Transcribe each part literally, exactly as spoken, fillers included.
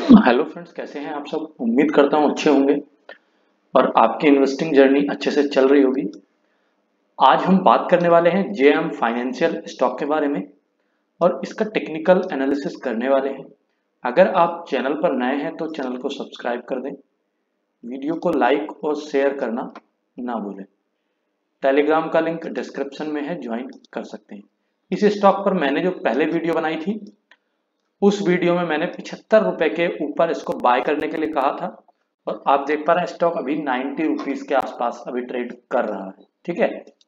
Hello friends, कैसे हैं आप सब। उम्मीद करता हूं अच्छे होंगे और आपकी इन्वेस्टिंग जर्नी अच्छे से चल रही होगी। आज हम बात करने वाले हैं जेएम फाइनेंशियल स्टॉक के बारे में और इसका टेक्निकल एनालिसिस करने वाले हैं। अगर आप चैनल पर नए हैं तो चैनल को सब्सक्राइब कर दें, वीडियो को लाइक और शेयर करना ना भूलें। टेलीग्राम का लिंक डिस्क्रिप्शन में है, ज्वाइन कर सकते हैं। इस स्टॉक पर मैंने जो पहले वीडियो बनाई थी उस वीडियो में मैंने पिछहत्तर रुपए के ऊपर इसको बाय करने के लिए कहा था और आप देख पा रहे हैं स्टॉक अभी नाइन्टी रुपीज के आसपास अभी ट्रेड कर रहा है। ठीक है,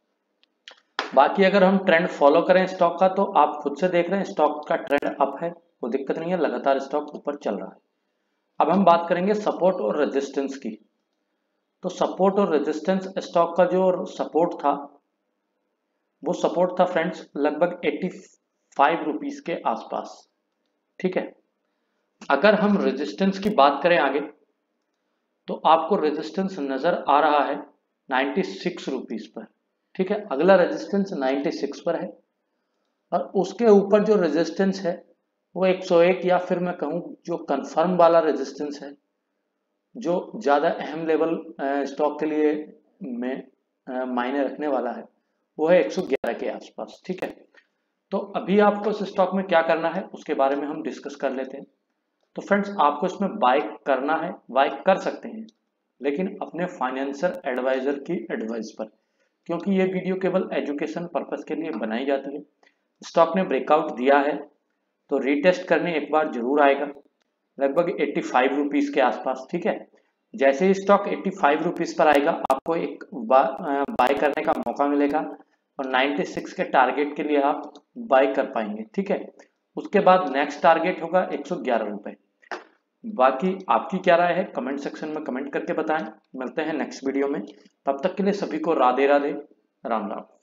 बाकी अगर हम ट्रेंड फॉलो करें स्टॉक का तो आप खुद से देख रहे हैं स्टॉक का ट्रेंड अप है, कोई दिक्कत नहीं है, लगातार स्टॉक ऊपर चल रहा है। अब हम बात करेंगे सपोर्ट और रेजिस्टेंस की। तो सपोर्ट और रेजिस्टेंस, स्टॉक का जो सपोर्ट था वो सपोर्ट था फ्रेंड्स लगभग एट्टी फाइव रुपीज के आसपास। ठीक है, अगर हम रेजिस्टेंस की बात करें आगे तो आपको रेजिस्टेंस नजर आ रहा है नाइन्टी सिक्स रुपीस पर। ठीक है, अगला रेजिस्टेंस नाइन्टी सिक्स पर है और उसके ऊपर जो रेजिस्टेंस है वो एक सौ एक, या फिर मैं कहूं जो कंफर्म वाला रेजिस्टेंस है, जो ज्यादा अहम लेवल स्टॉक के लिए में मायने रखने वाला है, वो है एक सौ ग्यारह के आसपास। ठीक है, तो अभी आपको इस स्टॉक में क्या करना है उसके बारे में हम डिस्कस कर लेते हैं। तो फ्रेंड्स, आपको इसमें बाय करना है, बाय कर सकते हैं, लेकिन अपने फाइनेंशियल एडवाइजर की एडवाइस पर, क्योंकि ये वीडियो केवल एजुकेशन पर्पस के लिए बनाई जाती है। स्टॉक ने ब्रेकआउट दिया है तो रीटेस्ट करने एक बार जरूर आएगा, लगभग एट्टी फाइव रुपीज के आसपास। ठीक है, जैसे ही स्टॉक एट्टी फाइव रुपीज पर आएगा आपको एक बाय करने का मौका मिलेगा और नाइन्टी सिक्स के टारगेट के लिए आप बाय कर पाएंगे। ठीक है, उसके बाद नेक्स्ट टारगेट होगा एक सौ ग्यारह रुपए। बाकी आपकी क्या राय है कमेंट सेक्शन में कमेंट करके बताएं। मिलते हैं नेक्स्ट वीडियो में, तब तक के लिए सभी को राधे राधे, राम राम।